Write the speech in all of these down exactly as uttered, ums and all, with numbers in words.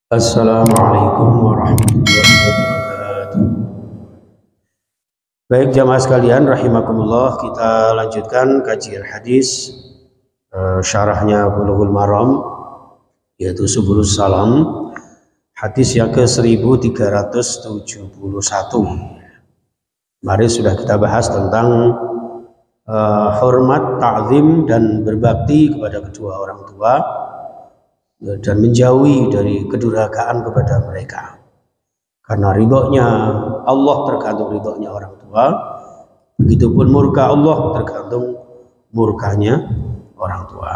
Assalamualaikum warahmatullahi wabarakatuh. Baik jamaah sekalian rahimakumullah, kita lanjutkan kajian hadis uh, syarahnya Bulughul Maram, yaitu Subulus Salam, hadis yang ke seribu tiga ratus tujuh puluh satu. Mari sudah kita bahas tentang uh, hormat, ta'zim dan berbakti kepada kedua orang tua dan menjauhi dari kedurhakaan kepada mereka. Karena ridhonya Allah tergantung ridhonya orang tua, begitupun murka Allah tergantung murkanya orang tua.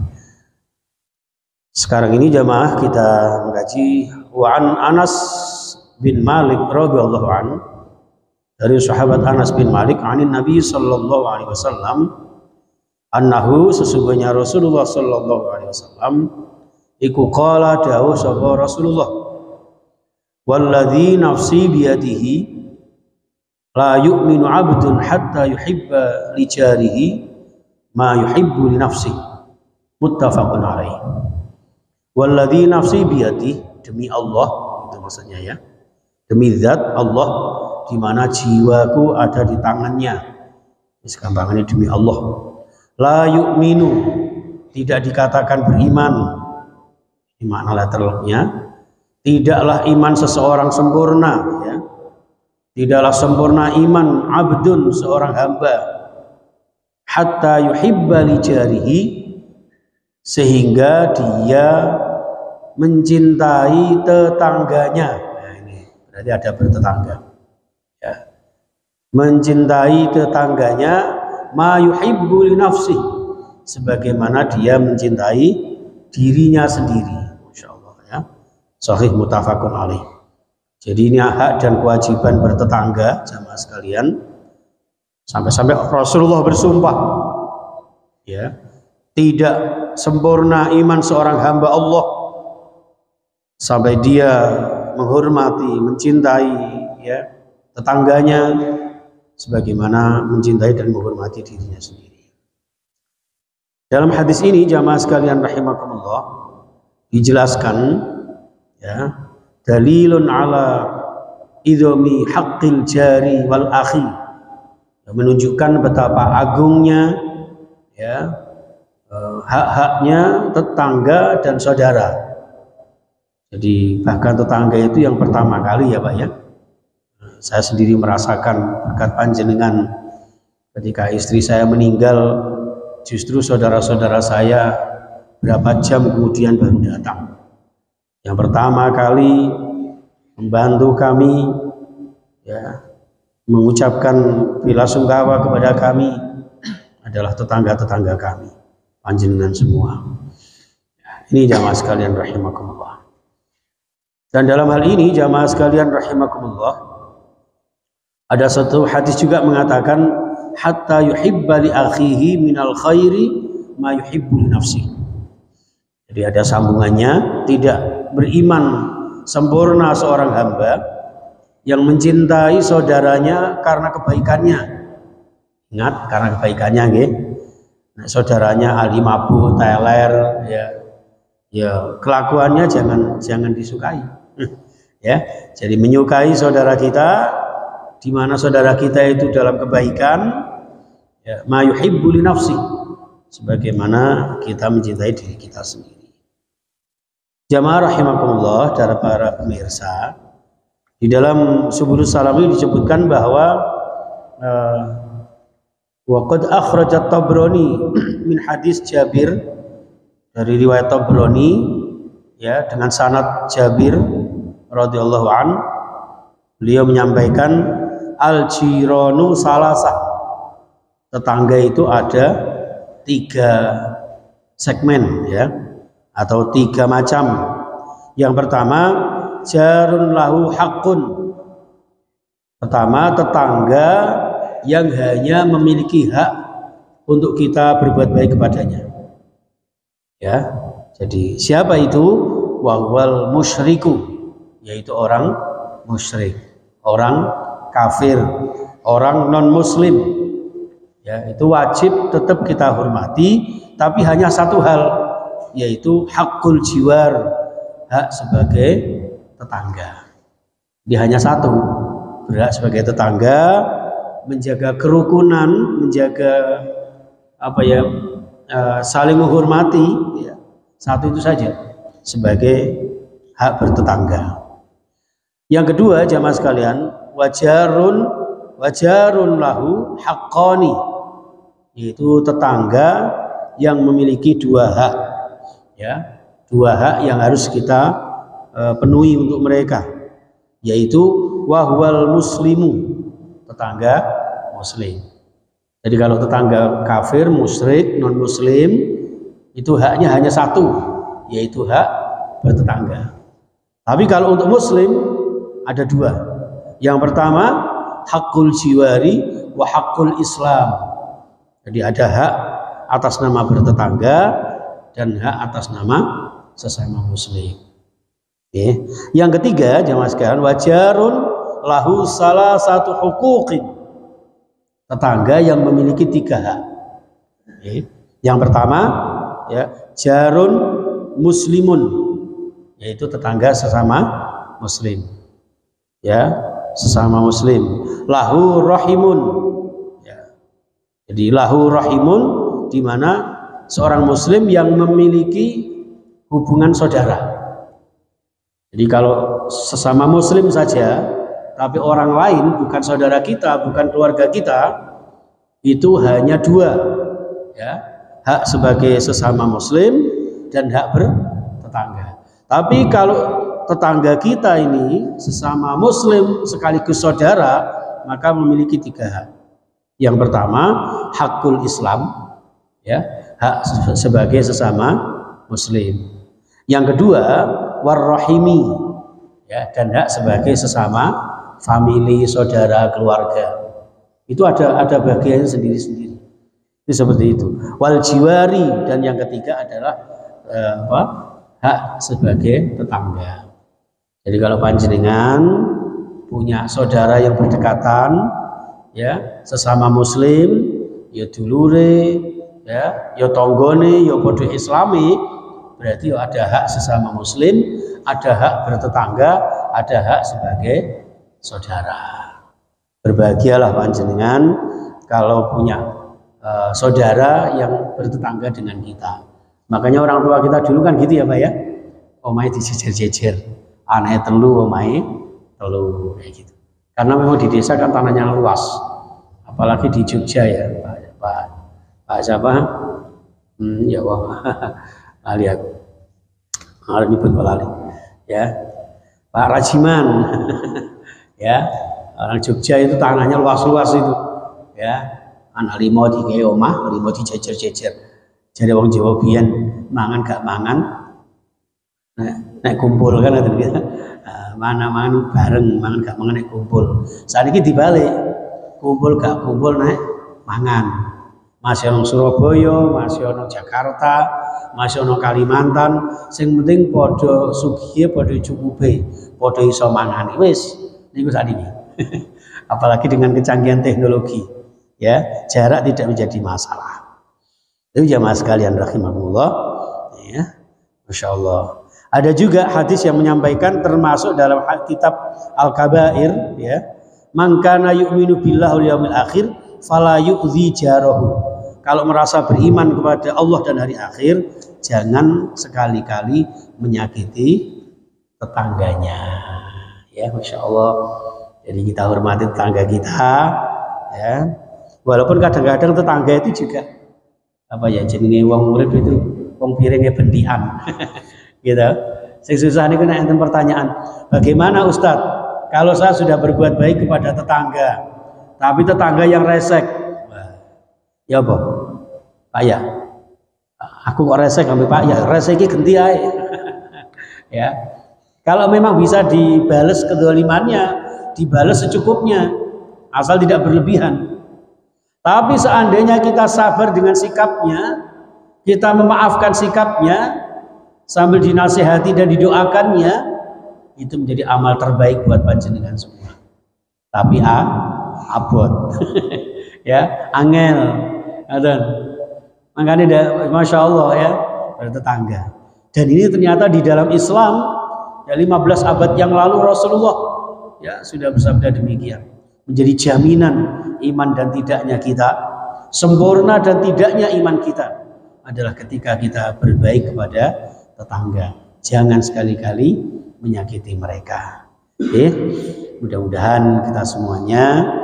Sekarang ini jamaah kita mengkaji wa'an Anas bin Malik radhiyallahu an, dari sahabat Anas bin Malik, anin Nabi sallallahu alaihi wasallam, annahu, sesungguhnya Rasulullah sallallahu alaihi wasallam iku qala dawuh sapa Rasulullah, walladzi nafsi biyadihi la yu'minu 'abdun hatta yuhibba li jarihi ma yuhibbu li nafsi, muttafaqun alaih. Walladzi nafsi biyadihi, demi Allah, itu maksudnya ya, demi zat Allah di mana jiwaku ada di tangannya. Segampangannya demi Allah. La yu'minu, tidak dikatakan beriman. Ini makna letternya, tidaklah iman seseorang sempurna, ya. Tidaklah sempurna iman abdun, seorang hamba, hatta yuhibba li jarihi, sehingga dia mencintai tetangganya. Nah, ini berarti ada bertetangga, ya. Mencintai tetangganya, ma yuhibbu li nafsi, sebagaimana dia mencintai dirinya sendiri. Sahih muttafaqun alaih. Jadi ini hak dan kewajiban bertetangga jamaah sekalian. Sampai-sampai Rasulullah bersumpah, ya, tidak sempurna iman seorang hamba Allah sampai dia menghormati, mencintai, ya, tetangganya sebagaimana mencintai dan menghormati dirinya sendiri. Dalam hadis ini jamaah sekalian rahimakumullah dijelaskan, ya, dalilun ala idhomi haqqil jari wal akhi, menunjukkan betapa agungnya, ya, hak-haknya tetangga dan saudara. Jadi bahkan tetangga itu yang pertama kali, ya Pak, ya. Saya sendiri merasakan berkat panjenengan ketika istri saya meninggal, justru saudara-saudara saya berapa jam kemudian baru datang. Yang pertama kali membantu kami, ya, mengucapkan bela sungkawa kepada kami adalah tetangga-tetangga kami, panjenengan semua. Ya, ini jamaah sekalian rahimakumullah. Dan dalam hal ini jamaah sekalian rahimakumullah, ada satu hadis juga mengatakan hatta yuhibba li akhihi minal khairi ma yuhibbu li nafsihi. Jadi ada sambungannya, tidak beriman sempurna seorang hamba yang mencintai saudaranya karena kebaikannya. Ingat, karena kebaikannya, nggih. Nah, saudaranya ahli mabuk, teler, ya, ya kelakuannya jangan jangan disukai. Ya, jadi menyukai saudara kita di mana saudara kita itu dalam kebaikan, ya, ma yuhibbu li nafsi, sebagaimana kita mencintai diri kita sendiri. Jamaah rahimakumullah, dari para pemirsa, di dalam Subulus Salam ini disebutkan bahwa uh, waqad akhrajat Tabrani min hadis Jabir, dari riwayat Tabrani, ya, dengan sanad Jabir radhiyallahu an, beliau menyampaikan al-jiranu salasah, tetangga itu ada tiga segmen, ya, atau tiga macam. Yang pertama, jarun lahu haqqun. Pertama, tetangga yang hanya memiliki hak untuk kita berbuat baik kepadanya. Ya, jadi siapa itu? Wahwal musyriku, yaitu orang musyrik, orang kafir, orang non muslim. Ya, itu wajib tetap kita hormati, tapi hanya satu hal, yaitu hakul jiwar, hak sebagai tetangga. Dia hanya satu, berhak sebagai tetangga, menjaga kerukunan, menjaga apa ya, uh, saling menghormati, ya. Satu itu saja sebagai hak bertetangga. Yang kedua, jamaah sekalian, wajarun wajarun lahu haqqani, yaitu tetangga yang memiliki dua hak, ya, dua hak yang harus kita uh, penuhi untuk mereka, yaitu wahwal muslimu, tetangga muslim. Jadi kalau tetangga kafir, musyrik, non muslim, itu haknya hanya satu, yaitu hak bertetangga. Tapi kalau untuk muslim ada dua. Yang pertama, hakul jiwari wa hakul islam. Jadi ada hak atas nama bertetangga dan hak atas nama sesama muslim. Oke. Yang ketiga, jamaah sekalian, wajarun lahu salah satu huquqin, tetangga yang memiliki tiga hak. Oke. Yang pertama, ya, jarun muslimun, yaitu tetangga sesama muslim, ya, sesama muslim. Lahu rahimun, ya. Jadi lahu rahimun, di mana seorang muslim yang memiliki hubungan saudara. Jadi kalau sesama muslim saja, tapi orang lain bukan saudara kita, bukan keluarga kita, itu hanya dua, ya, hak sebagai sesama muslim dan hak bertetangga. Tapi kalau tetangga kita ini sesama muslim sekaligus saudara, maka memiliki tiga hak. Yang pertama, hakul Islam, ya, hak sebagai sesama muslim. Yang kedua, warrahimi, ya, dan hak sebagai sesama famili, saudara, keluarga. Itu ada ada bagiannya sendiri-sendiri. Itu seperti itu. Wal jiwari, dan yang ketiga adalah eh, apa? Hak sebagai tetangga. Jadi kalau panjenengan punya saudara yang berdekatan, ya, sesama muslim, ya dulure, ya, ya tonggone, ya podo islami, berarti ada hak sesama muslim, ada hak bertetangga, ada hak sebagai saudara. Berbahagialah panjenengan kalau punya uh, saudara yang bertetangga dengan kita. Makanya orang tua kita dulu kan gitu ya Pak ya, omahe dijejer-jejer, anaknya telu, omahe telu, kayak gitu. Karena memang di desa kan tanahnya luas, apalagi di Jogja ya Pak, Pak, Pak siapa? Hmm, ya wah, lali aku, harus nyebut Pak lali, ya, Pak Rajiman, ya, orang Jogja itu tanahnya luas-luas itu, ya, anak limo di keomah, limo dijejer-jejer. Jadi wong Jawa biyen mangan gak mangan, nek, nek kumpul kan ada gitu. Nah, mana mangan bareng, mangan gak mangan nek kumpul. Saat ini dibalik, kumpul gak kumpul nek mangan. Masih ono Surabaya, masih ono Jakarta, masih ono Kalimantan. Sing penting podo sugih, podo cukupe, podo iso mangan. Wis, niku saat ini. Apalagi dengan kecanggihan teknologi, ya, jarak tidak menjadi masalah. Itu jamaah sekalian rahimahullah, ya, masya Allah. Ada juga hadis yang menyampaikan termasuk dalam kitab Al-Kabair, ya, man kana yu'minu billahi wal yaumil akhir fala yu'dzi jarahu. Kalau merasa beriman kepada Allah dan hari akhir, jangan sekali-kali menyakiti tetangganya, ya, masya Allah. Jadi kita hormati tetangga kita, ya, walaupun kadang-kadang tetangga itu juga apa ya, jenenge wong urip itu wong piringe bendian. Gitu. Sing susah niku nek enten pertanyaan, bagaimana Ustadz kalau saya sudah berbuat baik kepada tetangga, tapi tetangga yang resek? Ya apa? Pak ya. Aku kok resek sampai Pak ya, resek iki genti ae. Ya. Kalau memang bisa dibales kedolimannya, dibales secukupnya, asal tidak berlebihan. Tapi seandainya kita sabar dengan sikapnya, kita memaafkan sikapnya, sambil dinasihati dan didoakannya, itu menjadi amal terbaik buat panjenengan semua. Tapi a, abot, ya, angel, dan makanya masya Allah ya, bertetangga. Dan ini ternyata di dalam Islam Ya lima belas abad yang lalu Rasulullah ya sudah bersabda demikian. Menjadi jaminan iman dan tidaknya kita, sempurna dan tidaknya iman kita adalah ketika kita berbaik kepada tetangga. Jangan sekali-kali menyakiti mereka. Oke, mudah-mudahan kita semuanya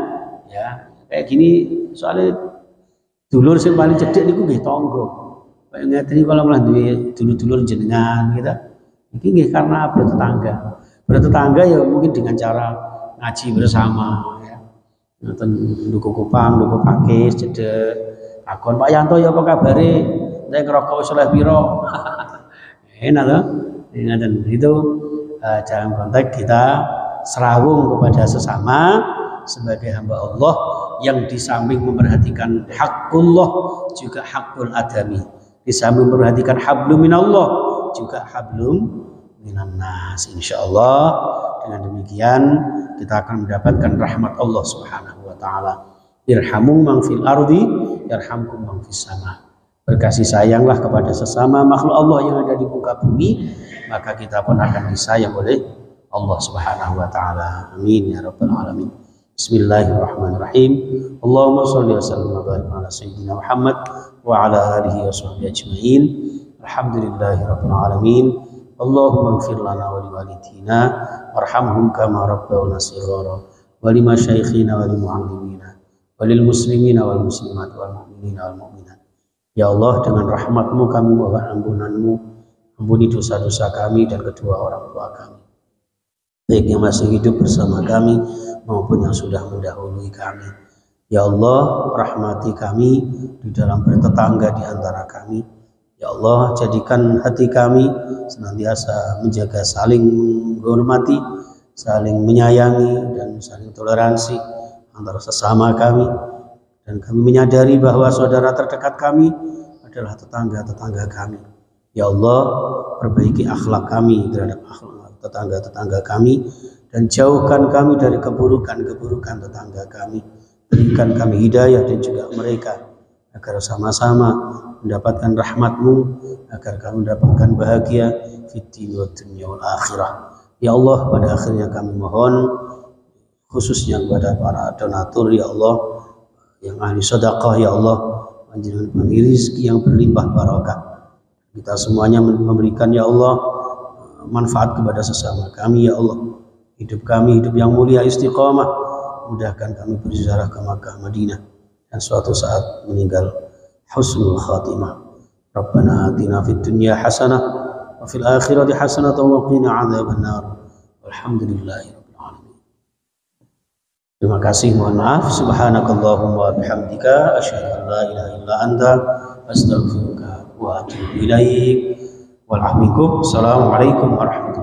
ya kayak gini, soalnya dulur sing paling cedek niku nggih tangga. Kayak ngeten kalau malah duwe dulur-dulur jenengan kita. Iki nggih karena bertetangga. Bertetangga ya mungkin dengan cara ngaji bersama ya. Ngoten duku kupang, duku pakis cedek. Takon Pak Yanto ya apa kabare? Nek ngerokok wis oleh piro? Enak loh. Ingatan itu uh, dalam konteks kita serawung kepada sesama sebagai hamba Allah yang di samping memperhatikan hakullah juga hakul adami, di samping memperhatikan hablum minallah juga hablum minannas. Insyaallah dengan demikian kita akan mendapatkan rahmat Allah Subhanahu wa taala. Irhamu man fil ardi yarhamkum man fis sama. Berkasih sayanglah kepada sesama makhluk Allah yang ada di muka bumi, maka kita pun akan disayang oleh Allah Subhanahu wa taala. Amin ya rabbal alamin. Bismillahirrahmanirrahim. Allahumma shalli wa sallim wa barik ala sayyidina Muhammad wa ala alihi wa sahbihi ajma'in. Alhamdulillahi rabbil alamin. Allahumma ighfir lana wa liwalidina warhamhum kama rabbawna shighara wa limasyayikhina wa limuallimina wa lil muslimina wal muslimat wal mu'minina wal mu'minat. Ya Allah, dengan rahmat-Mu kami mohon ampunan-Mu, ampuni dosa-dosa kami dan kedua orang tua kami, baik yang masih hidup bersama kami maupun yang sudah mendahului kami. Ya Allah, rahmati kami di dalam bertetangga di antara kami. Ya Allah, jadikan hati kami senantiasa menjaga saling menghormati, saling menyayangi dan saling toleransi antara sesama kami. Dan kami menyadari bahwa saudara terdekat kami adalah tetangga-tetangga kami. Ya Allah, perbaiki akhlak kami terhadap akhlak tetangga-tetangga kami dan jauhkan kami dari keburukan-keburukan tetangga kami. Berikan kami hidayah dan juga mereka agar sama-sama mendapatkan rahmat-Mu, agar kami mendapatkan bahagia fid dunya wad dunya wal akhirah. Ya Allah, pada akhirnya kami mohon khususnya kepada para donatur ya Allah, yang ahli sedekah ya Allah, panjenengan beri rezeki yang berlimpah barokah. Kita semuanya memberikan ya Allah manfaat kepada sesama kami ya Allah. Hidup kami hidup yang mulia istiqamah, mudahkan kami berziarah ke Makkah Madinah dan suatu saat meninggal husnul khatimah. Rabbana atina fid dunya hasanah wa fil akhirati hasanah wa qina adzabannar. Walhamdulillahi. Terima kasih, mohon maaf. Subhanakallahumma wa bihamdika asyhadu an la ilaha illa anta astaghfiruka wa atubu ilaik. Wal ahmikum. Assalamualaikum warahmatullahi wabarakatuh.